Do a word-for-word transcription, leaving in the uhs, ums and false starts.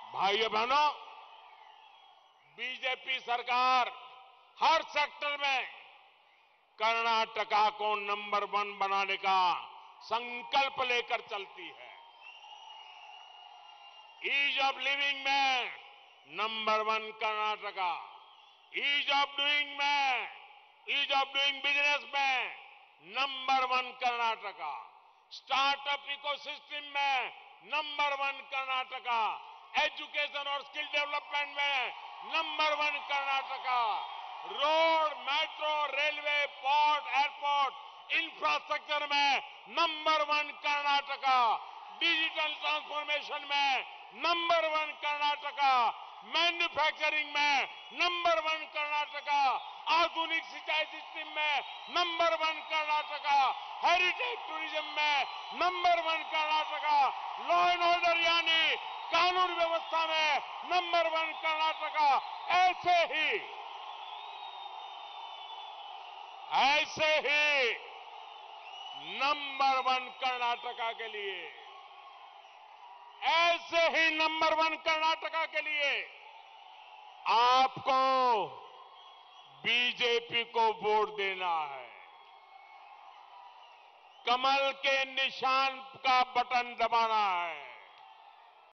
भाइयों बहनों, बीजेपी सरकार हर सेक्टर में कर्नाटका को नंबर वन बनाने का संकल्प लेकर चलती है। ईज ऑफ लिविंग में number one Karnataka, ease of doing में, ईज ऑफ डूइंग बिजनेस में number one Karnataka, startup ecosystem में नंबर वन कर्नाटका, एजुकेशन और स्किल डेवलपमेंट में number one Karnataka, road, metro, railway, port, airport, infrastructure में number one Karnataka, digital transformation में number one Karnataka, manufacturing में number one Karnataka, आधुनिक सिंचाई सिस्टम में number one Karnataka, heritage tourism में number one Karnataka, law and order यानी कानून व्यवस्था में नंबर वन कर्नाटका। ऐसे ही ऐसे ही नंबर वन कर्नाटका के लिए ऐसे ही नंबर वन कर्नाटका के लिए आपको बीजेपी को वोट देना है। कमल के निशान का बटन दबाना है।